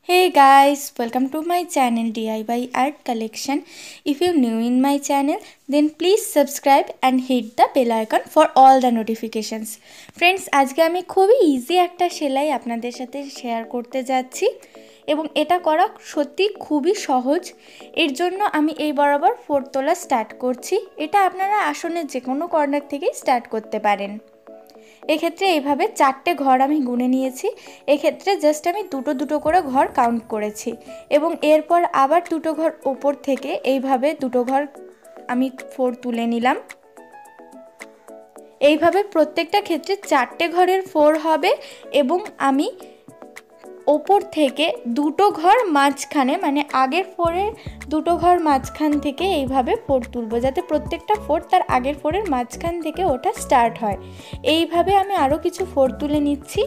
Hey guys, welcome to my channel DIY Art Collection. If you're new in my channel, then please subscribe and hit the bell icon for all the notifications. Friends, আজকে আমি খুবই easy একটা সেলাই আপনাদের সাথে share করতে যাচ্ছি এবং এটা করা সত্যি খুবই সহজ। এর জন্য আমি এই বরাবর 4 তোলা স্টার্ট করছি। এটা আপনারা আসনের যে কোনো কর্নার থেকে স্টার্ট করতে পারেন। এক্ষেত্রে এইভাবে 4টে ঘর আমি গুনে নিয়েছি। এক্ষেত্রে জাস্ট আমি দুটো দুটো করে ঘর কাউন্ট করেছি এবং এরপর আবার দুটো ঘর উপর থেকে এইভাবে দুটো ঘর আমি 4 তুলে নিলাম। এইভাবে প্রত্যেকটা ক্ষেত্রে 4টে ঘরের 4 হবে এবং আমি ওপর থেকে দুটো ঘর মাঝখানে মানে আগের 4-এর দুটো ঘর মাঝখান থেকে এইভাবে 4 তুলব, যাতে প্রত্যেকটা 4 তার আগের 4-এর মাঝখান থেকে ওটা স্টার্ট হয়। এইভাবে আমি আরও কিছু 4 তুলে নিচ্ছি।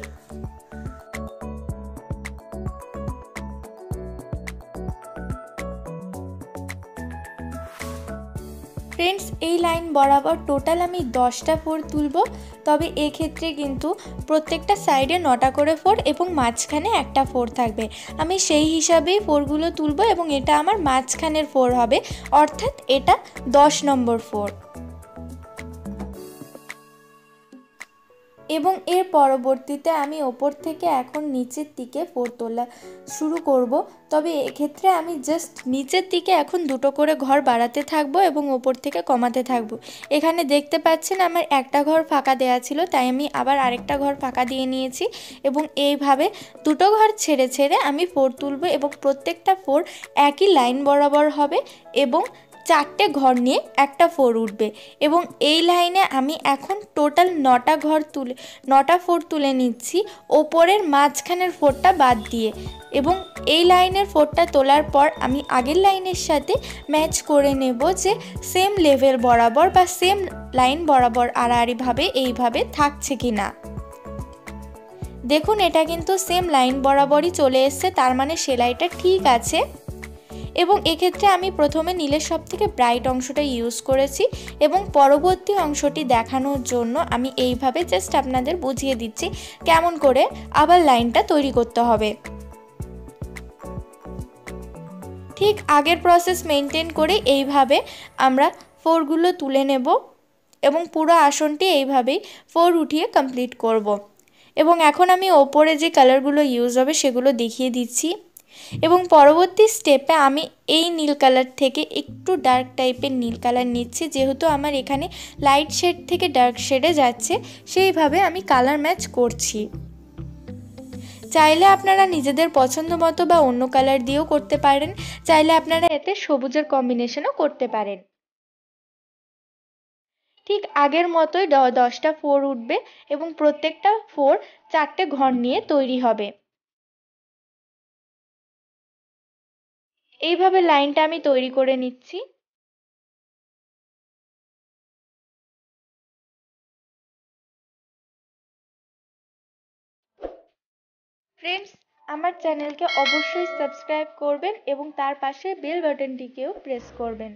ফ্রেন্ডস, এই লাইন বরাবর টোটাল আমি 10টা 4 তুলব, তবে এক্ষেত্রে কিন্তু প্রত্যেকটা সাইডে 9টা করে 4 এবং মাঝখানে একটা 4 থাকবে। আমি সেই হিসাবেই 4গুলো তুলব এবং এটা আমার মাঝখানের 4 হবে, অর্থাৎ এটা 10 নম্বর 4। এবং এর পরবর্তীতে আমি ওপর থেকে এখন নিচের দিকে 4 তোলা শুরু করব। তবে এক্ষেত্রে আমি জাস্ট নিচের দিকে এখন দুটো করে ঘর বাড়াতে থাকবো এবং ওপর থেকে কমাতে থাকবো। এখানে দেখতে পাচ্ছেন আমার একটা ঘর ফাঁকা দেয়া ছিল, তাই আমি আবার আরেকটা ঘর ফাঁকা দিয়ে নিয়েছি এবং এইভাবে দুটো ঘর ছেড়ে ছেড়ে আমি 4 তুলব এবং প্রত্যেকটা 4 একই লাইন বরাবর হবে এবং 4টে ঘর নিয়ে একটা 4 উঠবে। এবং এই লাইনে আমি এখন টোটাল 9টা 4 তুলে নিচ্ছি ওপরের মাঝখানের 4টা বাদ দিয়ে। এবং এই লাইনের 4টা তোলার পর আমি আগের লাইনের সাথে ম্যাচ করে নেব যে সেম লেভেল বরাবর বা সেম লাইন বরাবর আড়াআড়িভাবে এইভাবে থাকছে কিনা। দেখুন, এটা কিন্তু সেম লাইন বরাবরই চলে এসছে, তার মানে সেলাইটা ঠিক আছে। এবং এক্ষেত্রে আমি প্রথমে নীলের সবথেকে ব্রাইট অংশটা ইউজ করেছি এবং পরবর্তী অংশটি দেখানোর জন্য আমি এইভাবে জাস্ট আপনাদের বুঝিয়ে দিচ্ছি কেমন করে আবার লাইনটা তৈরি করতে হবে। ঠিক আগের প্রসেস মেনটেন করে এইভাবে আমরা 4গুলো তুলে নেব এবং পুরো আসনটি এইভাবেই 4 উঠিয়ে কমপ্লিট করব। এবং এখন আমি ওপরে যে কালারগুলো ইউজ হবে সেগুলো দেখিয়ে দিচ্ছি। এবং পরবর্তী স্টেপে আমি এই নীল কালার থেকে একটু ডার্ক টাইপের নীল কালার নিচ্ছি, যেহেতু আমার এখানে লাইট শেড থেকে ডার্ক শেডে যাচ্ছে, সেইভাবে আমি কালার ম্যাচ করছি। চাইলে আপনারা নিজেদের পছন্দ মতো বা অন্য কালার দিয়েও করতে পারেন, চাইলে আপনারা এতে সবুজের কম্বিনেশনও করতে পারেন। ঠিক আগের মতোই 10টা 4 উঠবে এবং প্রত্যেকটা 4 4টে ঘর নিয়ে তৈরি হবে। এইভাবে লাইনটা আমি তৈরি করে নিচ্ছি। ফ্রেন্ডস, আমার চ্যানেলকে অবশ্যই সাবস্ক্রাইব করবেন এবং তার পাশে বেল বাটনটিকেও প্রেস করবেন।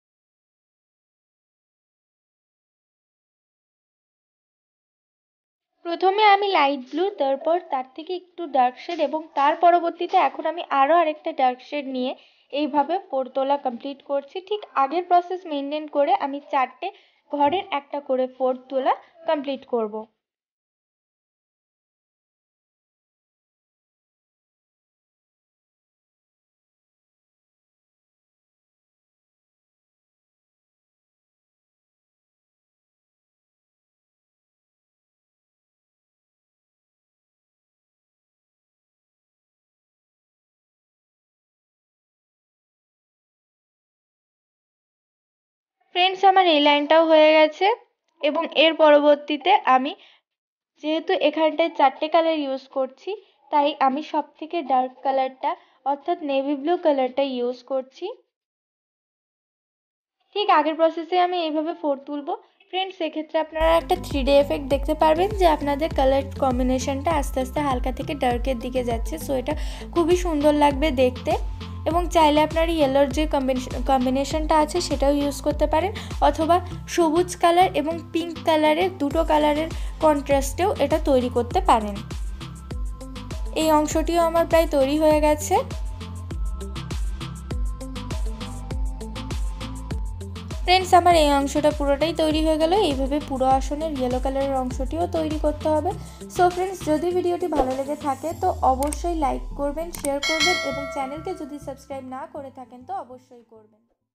প্রথমে আমি লাইট ব্লু, তারপর তার থেকে একটু ডার্ক শেড এবং তার পরবর্তীতে এখন আমি আরও আরেকটা ডার্ক শেড নিয়ে এইভাবে 4 তোলা কমপ্লিট করছি। ঠিক আগের প্রসেস মেনটেন করে আমি 4টে ঘরের একটা করে 4 তোলা কমপ্লিট করব। ফ্রেন্ডস, আমার এই লাইনটাও হয়ে গেছে এবং এর পরবর্তীতে আমি যেহেতু এখানটায় 4টে কালার ইউজ করছি, তাই আমি সব থেকে ডার্ক কালারটা অর্থাৎ নেভি ব্লু কালারটা ইউজ করছি। ঠিক আগের প্রসেসে আমি এইভাবে 4 তুলব। ফ্রেন্ডস, সেক্ষেত্রে আপনারা একটা 3D এফেক্ট দেখতে পারবেন যে আপনাদের কালার কম্বিনেশনটা আস্তে আস্তে হালকা থেকে ডার্কের দিকে যাচ্ছে। সো এটা খুবই সুন্দর লাগবে দেখতে। এবং চাইলে আপনারা ইয়েলোর যে কম্বিনেশনটা আছে সেটাও ইউজ করতে পারেন, অথবা সবুজ কালার এবং পিঙ্ক কালারের দুটো কালারের কন্ট্রাস্টেও এটা তৈরি করতে পারেন। এই অংশটিও আমার প্রায় তৈরি হয়ে গেছে। ফ্রেন্ডস, আমার এই অংশটা পুরোটাই তৈরি হয়ে গেল। এইভাবে পুরো আসনের ইয়েলো কালারের অংশটিও তৈরি করতে হবে। সো ফ্রেন্ডস, যদি ভিডিওটি ভালো লেগে থাকে তো অবশ্যই লাইক করবেন, শেয়ার করবেন এবং চ্যানেলকে যদি সাবস্ক্রাইব না করে থাকেন তো অবশ্যই করবেন।